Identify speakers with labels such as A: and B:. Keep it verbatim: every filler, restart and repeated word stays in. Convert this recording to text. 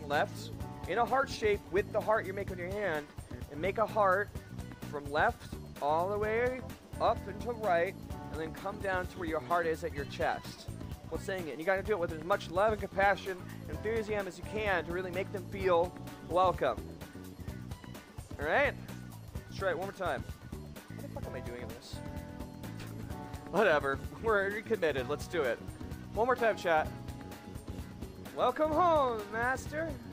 A: and left in a heart shape with the heart you're making with your hand, and make a heart from left all the way up and to right, and then come down to where your heart is at your chest. While saying it, and you got to do it with as much love and compassion, enthusiasm as you can to really make them feel welcome. All right, let's try it one more time. What the fuck am I doing in this? Whatever, we're recommitted. Let's do it. One more time, chat. Welcome home, master.